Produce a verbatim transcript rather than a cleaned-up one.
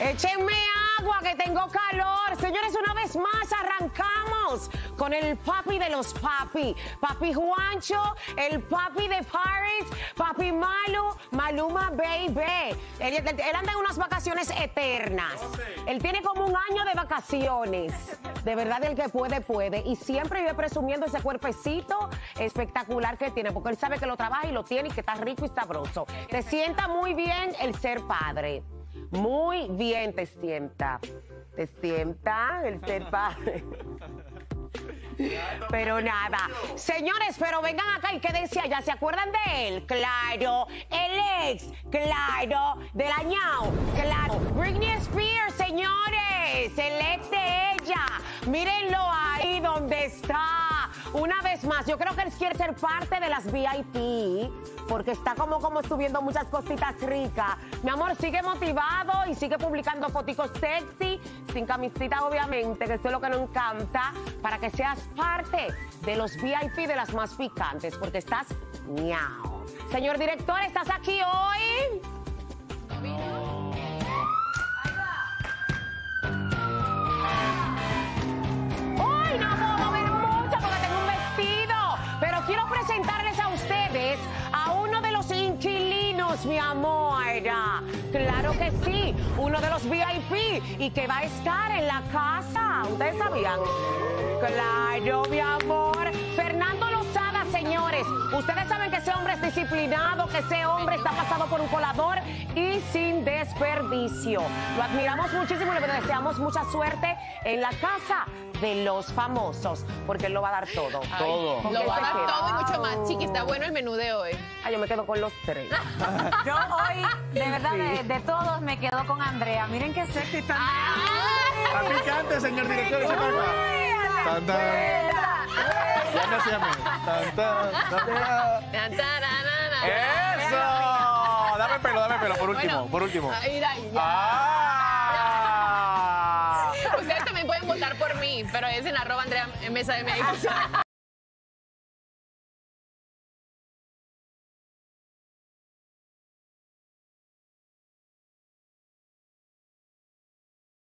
Échenme agua que tengo calor. Señores, una vez más arrancamos con el papi de los papi. Papi Juancho, el papi de Paris, papi Malu, Maluma Baby. Él, él, él anda en unas vacaciones eternas. Él tiene como un año de vacaciones. De verdad, el que puede, puede. Y siempre vive presumiendo ese cuerpecito espectacular que tiene, porque él sabe que lo trabaja y lo tiene y que está rico y sabroso. Te sienta muy bien el ser padre. Muy bien te sienta. Te sienta el ser padre. Pero nada. Señores, pero vengan acá y quédense allá. ¿Se acuerdan de él? Claro. El ex. Claro. Del añao. Claro. Britney Spears, señores. El ex de ella. Mírenlo ahí donde está. Una vez más, yo creo que él quiere ser parte de las V I P porque está como, como subiendo muchas cositas ricas. Mi amor, sigue motivado y sigue publicando foticos sexy, sin camisita obviamente, que eso es lo que nos encanta, para que seas parte de los V I P de las más picantes, porque estás miau. Señor director, ¿estás aquí hoy? Hoy no puedo mover mucho porque tengo un vestido, pero quiero presentarles a ustedes a uno de los inquilinos, mi amor. Claro que sí, uno de los V I P y que va a estar en la casa. ¿Ustedes sabían? Claro, mi amor. Fernando Lozada, señores. Ustedes saben que ese hombre es disciplinado, que ese hombre está pasado por un colador y sin desperdicio. Lo admiramos muchísimo y le deseamos mucha suerte en la casa de los famosos, porque él lo va a dar todo. Todo. Ay, lo va a dar queda? todo y mucho más. Chiqui, está bueno el menú de hoy. Ay, yo me quedo con los tres. Yo hoy, de verdad, de, de todos me quedo con Andrea. Miren qué sexy está. Está picante, señor director. Ese palma. Tan, tan. Ya me hacía a mí. Tan, tan, tan, tan. ¡Eso! Dame pelo, dame pelo, por último, Bueno, por último. Ahí, ahí, ya. ¡Ah! Ustedes también pueden votar por mí, pero es en arroba Andrea Mesa M X.